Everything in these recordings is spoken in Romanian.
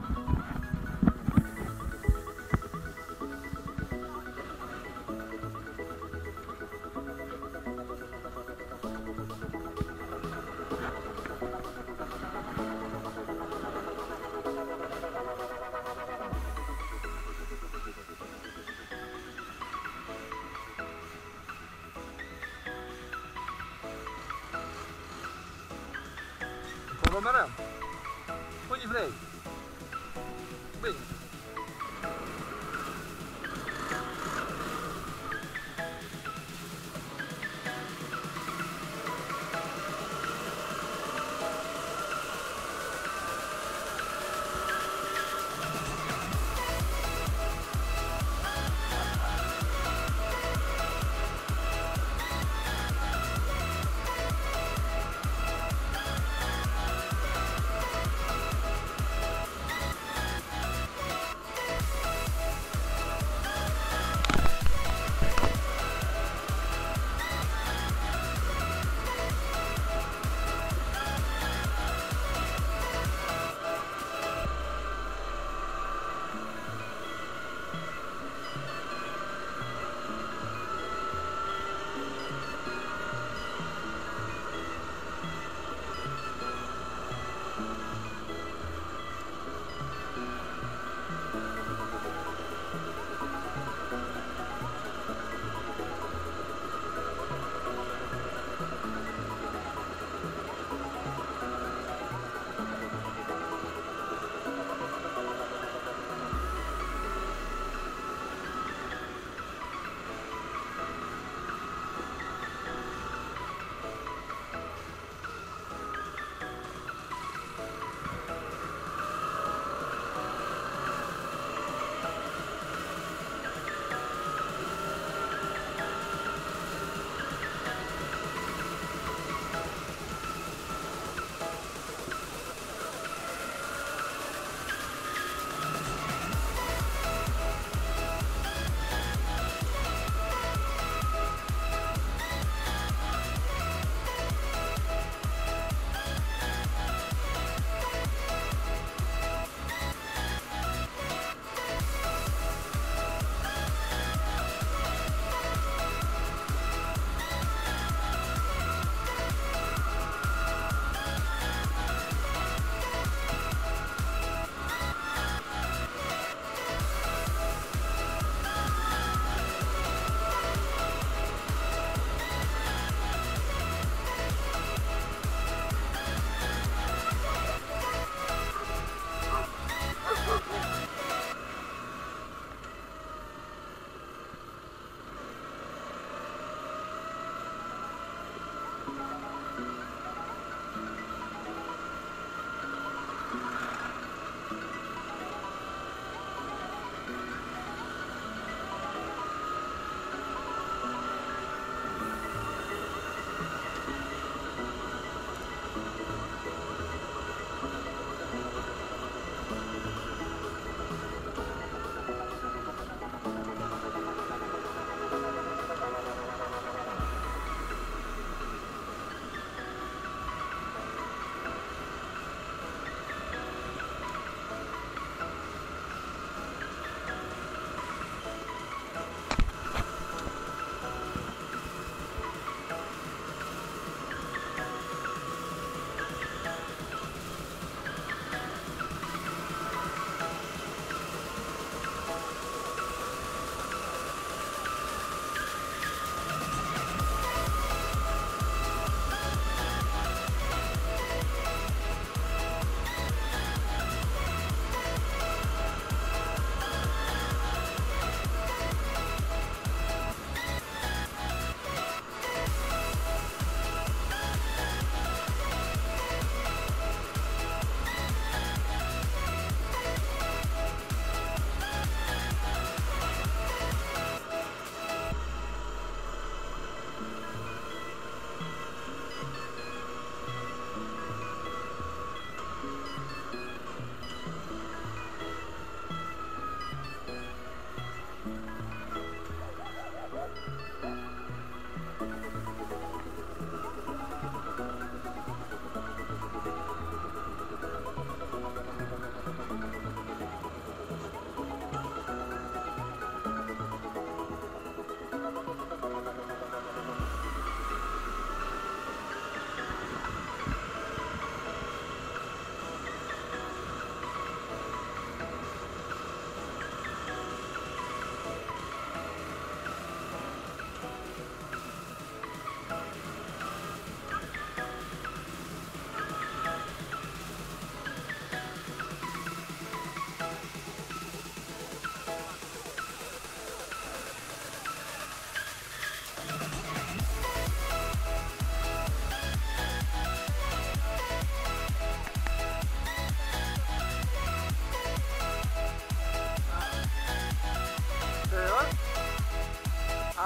Conglomerăm. Unde vrei? Bine.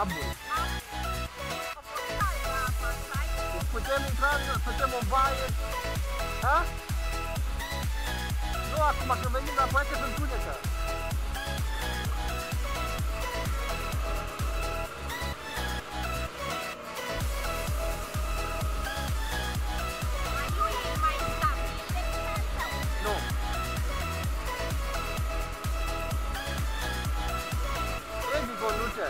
Abul. Putem intra, facem o baie. Ha? Nu acum, că venim la poate să întunecă. Nu. Edi conduce.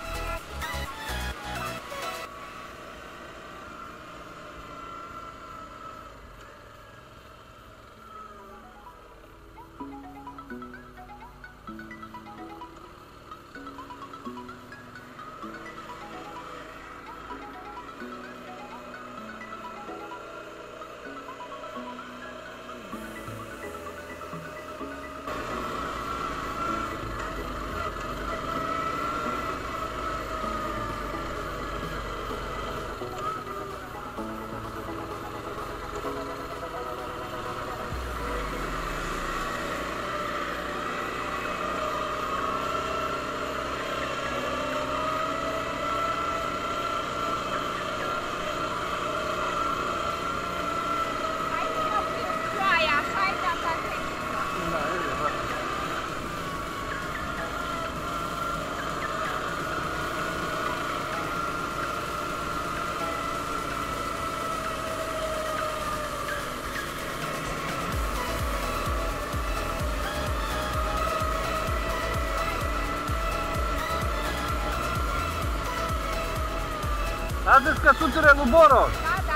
Azi-ți căsuțele lui Boros! Da, da.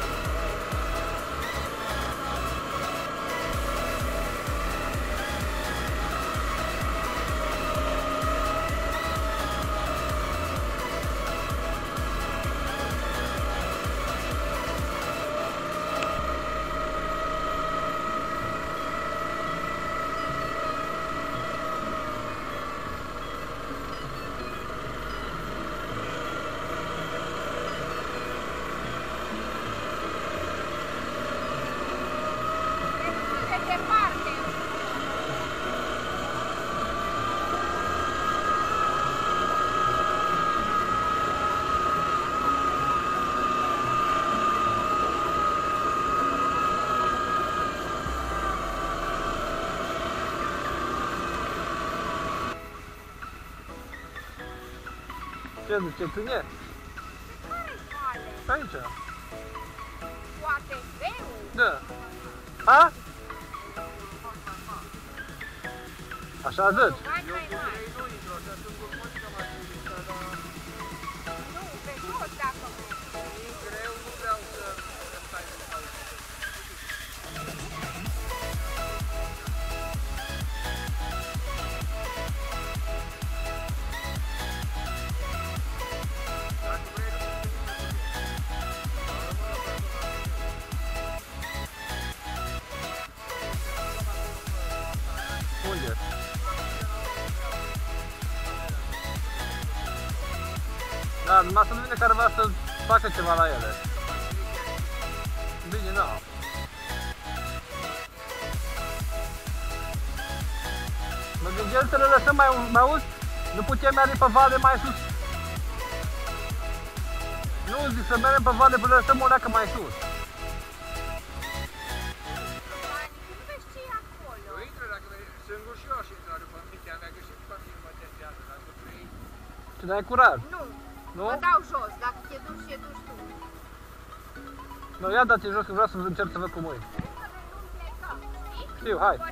Ce zice, ține? Care-i cale? Aici. Poate greu? Da. Ha? Așa zici? Bani mai mari. Nu, pe jos dacă vrei. Unde? Da, numai să nu vină careva să facă ceva la ele. Bine, da. Mă gândeam să le lăsăm mai auzi? Nu putem merge pe vale mai sus. Nu, zic să mergem pe vale până lăsăm o leacă mai sus. Ce dai curaj? Nu, Nu? mă dau jos, dacă te duci tu. Nu, ia dați jos că vreau să încerc să văd cum e. Știu, hai.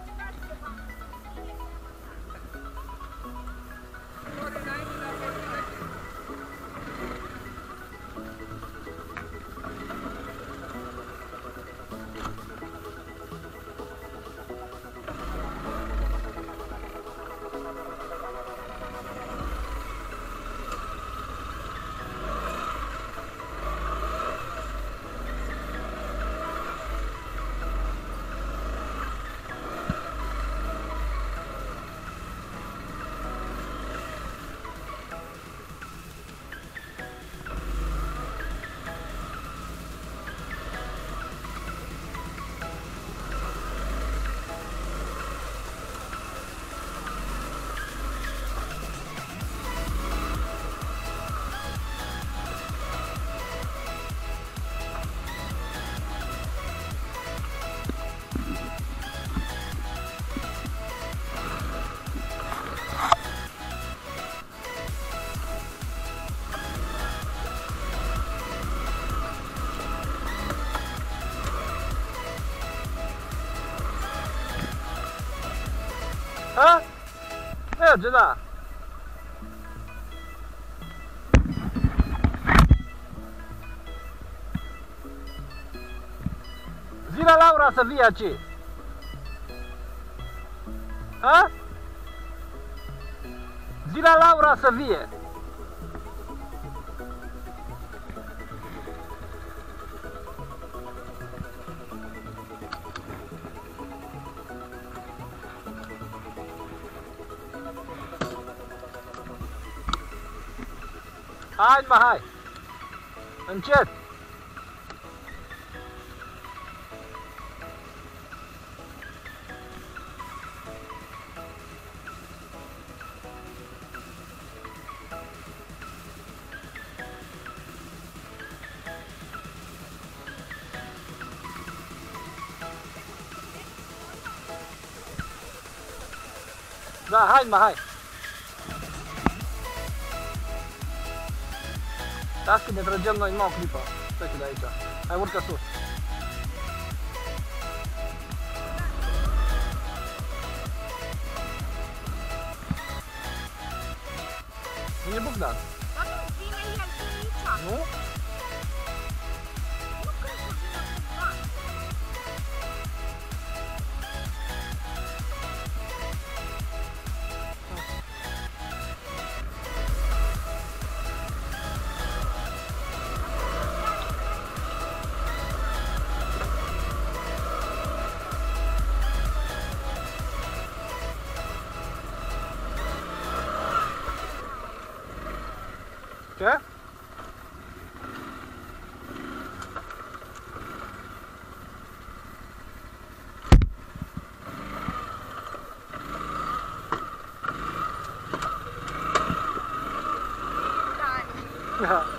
Ha? Merge, da. Zi la Laura să vie aici. Ha? Zi la Laura să vie. Hai, mă, hai! Încet! Da, hai, mă, hai! Dacă ne trăgem noi numai o clipă. Stai de aici. Hai, urcă sus. Nu e Bogdan. Dar nu vine el aici. Nu? Nu cred că vine Bogdan. Ce? Dani.